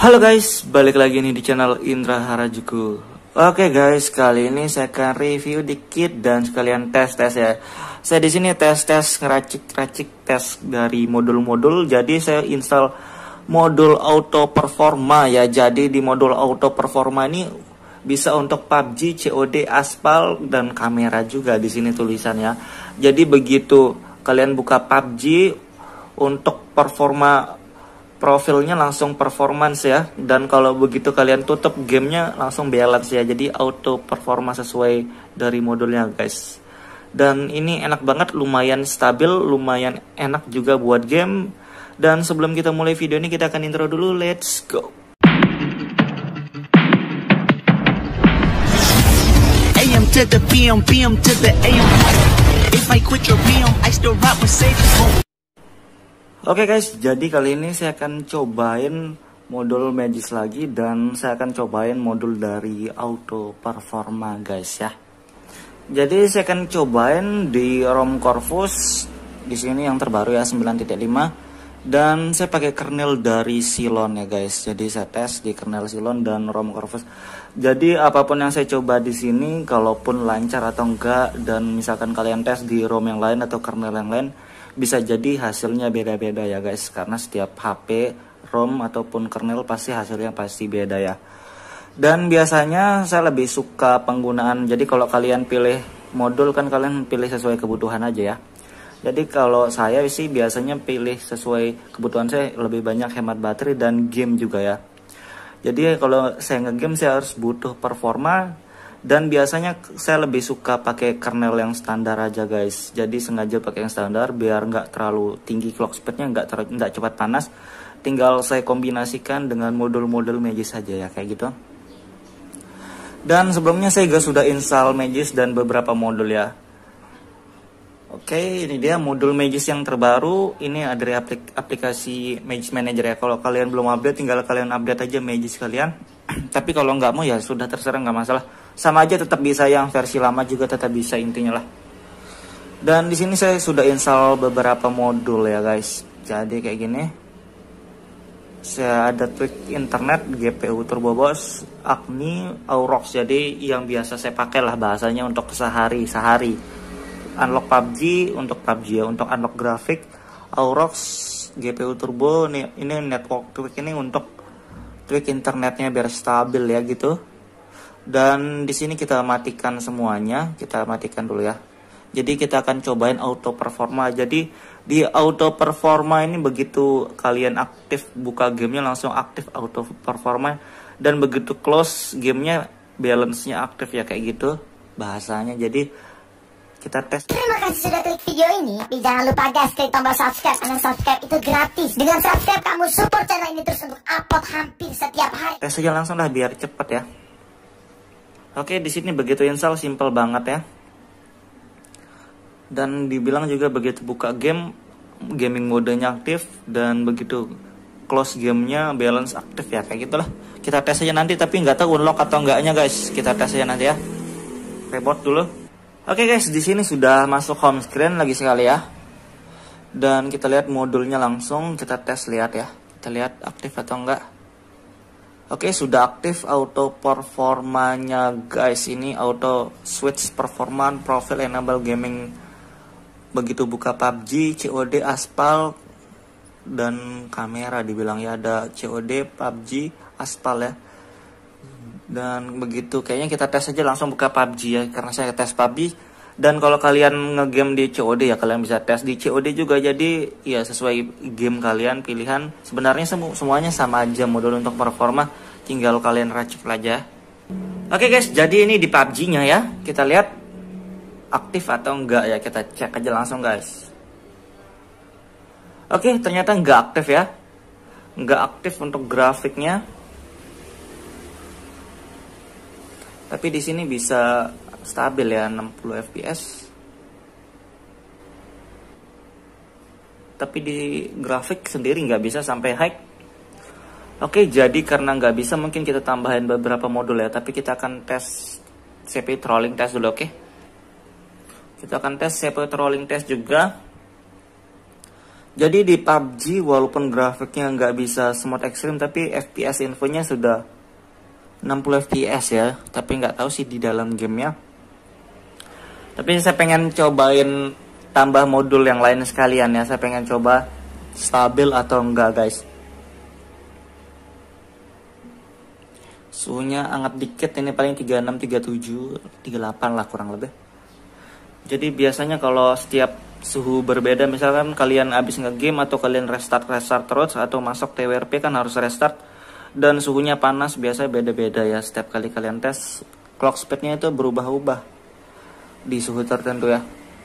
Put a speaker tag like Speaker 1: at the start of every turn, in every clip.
Speaker 1: Halo guys, balik lagi nih di channel Indra Harajuku. Oke guys, kali ini saya akan review dikit dan sekalian tes ya. Saya di sini tes ngeracik tes dari modul-modul. Jadi saya install modul auto performa ya. Jadi di modul auto performa ini bisa untuk PUBG, COD, Aspal dan kamera juga di sini tulisannya. Jadi begitu kalian buka PUBG, untuk performa profilnya langsung performance ya, dan kalau begitu kalian tutup gamenya langsung balance ya, jadi auto performa sesuai dari modulnya guys. Dan ini enak banget, lumayan stabil, lumayan enak juga buat game. Dan sebelum kita mulai video ini, kita akan intro dulu, let's go. AM to the PM, PM to the AM. If I quit your PM, I still rock with safe. Oke guys, jadi kali ini saya akan cobain modul Magis lagi, dan saya akan cobain modul dari auto performa guys ya. Jadi saya akan cobain di ROM Corvus di sini yang terbaru ya 9.5, dan saya pakai kernel dari Silon ya guys. Jadi saya tes di kernel Silon dan ROM Corvus. Jadi apapun yang saya coba di sini, kalaupun lancar atau enggak, dan misalkan kalian tes di ROM yang lain atau kernel yang lain, bisa jadi hasilnya beda-beda ya guys, karena setiap HP, ROM ataupun kernel pasti hasilnya pasti beda ya. Dan biasanya saya lebih suka penggunaan, jadi kalau kalian pilih modul kan kalian pilih sesuai kebutuhan aja ya. Jadi kalau saya sih biasanya pilih sesuai kebutuhan saya, lebih banyak hemat baterai dan game juga ya. Jadi kalau saya ngegame saya harus butuh performa, dan biasanya saya lebih suka pakai kernel yang standar aja guys. Jadi sengaja pakai yang standar biar nggak terlalu tinggi clock speednya, nggak cepat panas. Tinggal saya kombinasikan dengan modul-modul Magis saja ya, kayak gitu. Dan sebelumnya saya juga sudah install Magis dan beberapa modul ya. Oke, ini dia modul Magis yang terbaru. Ini ada dari aplikasi Magis Manager ya. Kalau kalian belum update, tinggal kalian update aja Magis kalian. Tapi kalau nggak mau ya sudah, terserah, nggak masalah. Sama aja, tetap bisa, yang versi lama juga tetap bisa intinya lah. Dan di sini saya sudah install beberapa modul ya guys. Jadi kayak gini. Saya ada tweak internet, GPU Turbo Boost, Acme, Aurox. Jadi yang biasa saya pakai lah bahasanya untuk sehari-hari. Unlock PUBG untuk PUBG ya, untuk unlock grafik Aurox, GPU Turbo. Ini network tweak ini untuk tweak internetnya biar stabil ya gitu. Dan di sini kita matikan semuanya, kita matikan dulu ya. Jadi kita akan cobain auto performa. Jadi di auto performa ini begitu kalian aktif buka gamenya langsung aktif auto performa, dan begitu close gamenya balance-nya aktif ya, kayak gitu bahasanya. Jadi kita tes.
Speaker 2: Terima kasih sudah klik video ini. Tapi jangan lupa guys, klik tombol subscribe, karena subscribe itu gratis. Dengan subscribe kamu support channel ini terus untuk upload hampir setiap hari.
Speaker 1: Tes saja langsung lah biar cepet ya. Oke, di sini begitu install simple banget ya. Dan dibilang juga begitu buka game, gaming modenya aktif, dan begitu close gamenya balance aktif ya, kayak gitulah. Kita tes aja nanti, tapi nggak tahu unlock atau enggaknya guys. Kita tes aja nanti ya. Reboot dulu. Oke guys, di sini sudah masuk home screen lagi sekali ya. Dan kita lihat modulnya langsung, kita tes lihat ya. Kita lihat aktif atau enggak. Oke, sudah aktif auto performanya guys. Ini auto switch performance profile enable gaming. Begitu buka PUBG, COD, Aspal dan kamera dibilang ya, ada COD, PUBG, Aspal ya. Dan begitu kayaknya kita tes aja langsung buka PUBG ya, karena saya tes PUBG. Dan kalau kalian ngegame di COD ya, kalian bisa tes di COD juga. Jadi ya sesuai game kalian pilihan. Sebenarnya semuanya sama aja modul untuk performa, tinggal kalian racik aja. Oke guys, jadi ini di PUBG-nya ya. Kita lihat aktif atau enggak ya, kita cek aja langsung guys. Oke, ternyata enggak aktif ya. Enggak aktif untuk grafiknya. Tapi di sini bisa stabil ya, 60 fps. Tapi di grafik sendiri nggak bisa sampai high. Oke, jadi karena nggak bisa, mungkin kita tambahin beberapa modul ya. Tapi kita akan tes CPU trolling test dulu, oke? Kita akan tes CPU trolling test juga. Jadi di PUBG walaupun grafiknya nggak bisa smooth ekstrim, tapi FPS infonya sudah 60 fps ya. Tapi nggak tahu sih di dalam gamenya. Tapi saya pengen cobain tambah modul yang lain sekalian ya. Saya pengen coba stabil atau enggak guys. Suhunya hangat dikit, ini paling 36, 37, 38 lah kurang lebih. Jadi biasanya kalau setiap suhu berbeda, misalkan kalian habis nge-game atau kalian restart terus atau masuk TWRP kan harus restart, dan suhunya panas, biasanya beda-beda ya. Setiap kali kalian tes, clock speednya itu berubah-ubah di suhu tertentu ya.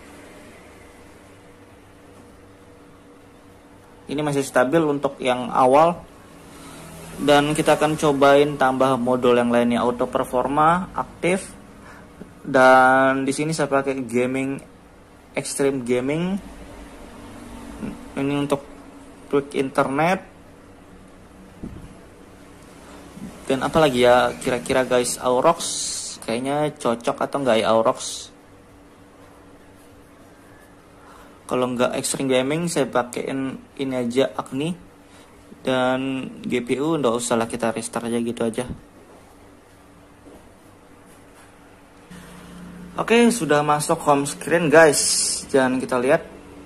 Speaker 1: Ini masih stabil untuk yang awal, dan kita akan cobain tambah modul yang lainnya, auto performa, aktif, dan di sini saya pakai gaming, extreme gaming. Ini untuk quick internet. Dan apalagi ya kira-kira guys, Aurox kayaknya cocok atau enggak ya Aurox? Kalau enggak extreme gaming saya pakein ini aja, Agni. Dan GPU enggak usah lah, kita restart aja gitu aja. Oke, sudah masuk home screen guys. Dan kita lihat.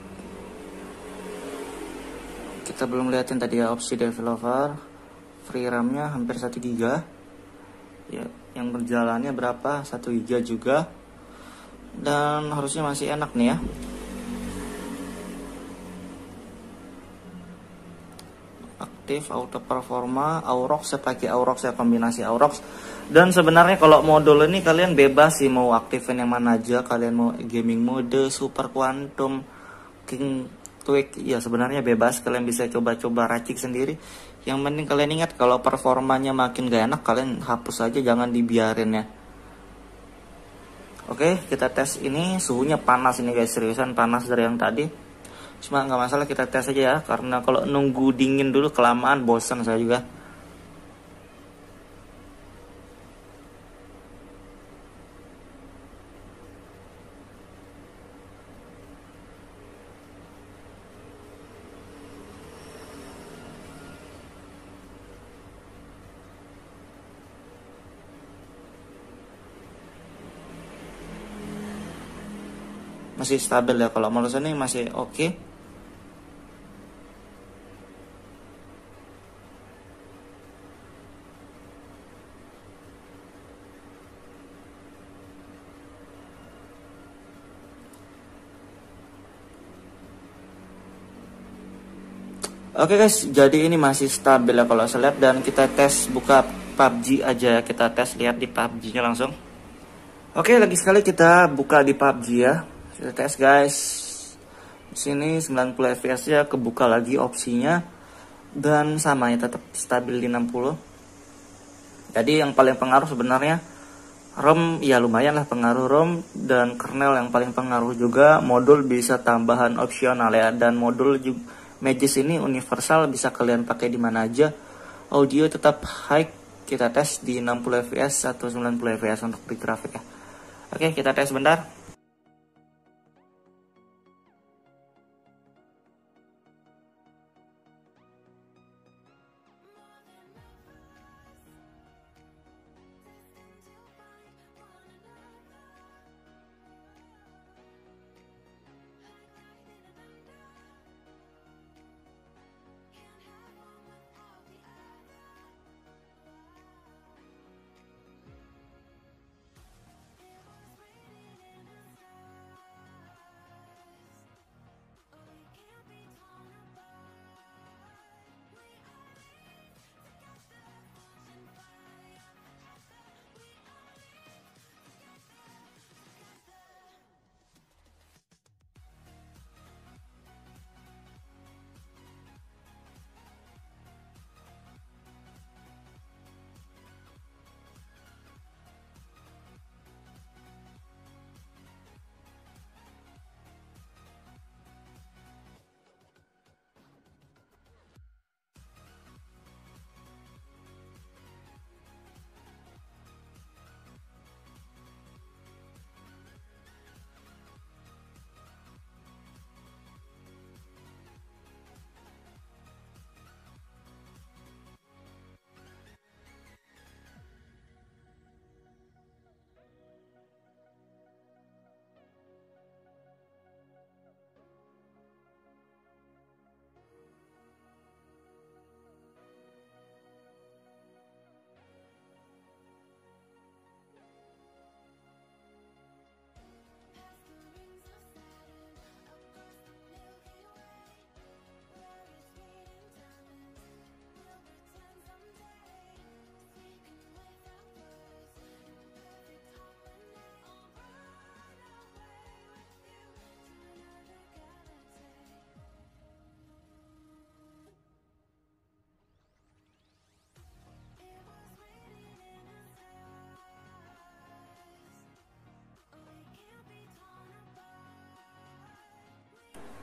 Speaker 1: Kita belum liatin tadi ya opsi developer. Free RAM-nya hampir 1 GB. Ya, yang berjalannya berapa? 1 GB juga. Dan harusnya masih enak nih ya. Aktif, auto performa, Aurox, saya pakai Aurox ya, kombinasi Aurox. Dan sebenarnya kalau modul ini kalian bebas sih mau aktifin yang mana aja. Kalian mau gaming mode, super quantum, king quick, ya sebenarnya bebas. Kalian bisa coba-coba racik sendiri. Yang penting kalian ingat kalau performanya makin gak enak, kalian hapus aja, jangan dibiarin ya. Oke, kita tes ini. Suhunya panas ini guys, seriusan panas dari yang tadi. Cuma nggak masalah, kita tes aja ya, karena kalau nunggu dingin dulu kelamaan bosan saya juga. Masih stabil ya, kalau menurut saya ini masih oke. Oke guys, jadi ini masih stabil ya kalau saya lihat. Dan kita tes buka PUBG aja ya, kita tes lihat di PUBG-nya langsung. Oke, lagi sekali kita buka di PUBG ya. Kita tes guys. Di sini 90 fps ya, kebuka lagi opsinya. Dan sama ya, tetap stabil di 60. Jadi yang paling pengaruh sebenarnya ROM, ya lumayan lah pengaruh ROM, dan kernel yang paling pengaruh juga. Modul bisa tambahan opsional ya, dan modul juga Magis ini universal, bisa kalian pakai di mana aja. Audio tetap high, kita tes di 60 fps atau 90 fps untuk di grafik ya. Oke, kita tes bentar.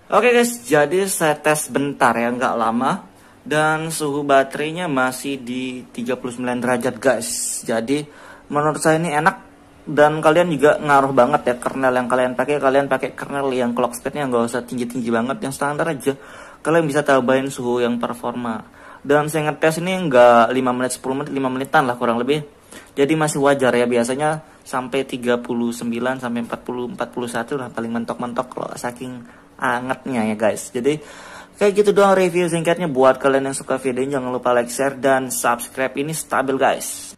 Speaker 1: Oke guys, jadi saya tes bentar ya, nggak lama. Dan suhu baterainya masih di 39 derajat guys. Jadi menurut saya ini enak. Dan kalian juga ngaruh banget ya kernel yang kalian pakai. Kalian pakai kernel yang clock speednya nggak usah tinggi-tinggi banget, yang standar aja. Kalian bisa tambahin suhu yang performa. Dan saya ngetes ini nggak 5 menit, 10 menit, 5 menitan lah kurang lebih. Jadi masih wajar ya, biasanya sampai 39 sampai 40 41 lah paling mentok-mentok kalau saking angetnya ya guys. Jadi kayak gitu doang review singkatnya. Buat kalian yang suka videonya jangan lupa like, share, dan subscribe. Ini stabil guys.